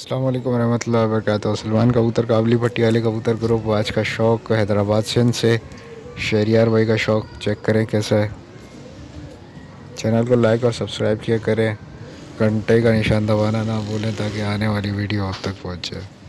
अस्सलाम वालेकुम रहमतुल्लाहि व बरकातहू। सलमान कबूतर काबली पट्टी वाले कबूतर ग्रुप आज का शौक हैदराबाद सिंध से शहरियार भाई का शौक चेक करें कैसा है। चैनल को लाइक और सब्सक्राइब किया करें, घंटे का निशान दबाना ना भूलें ताकि आने वाली वीडियो आप तक पहुंच जाए।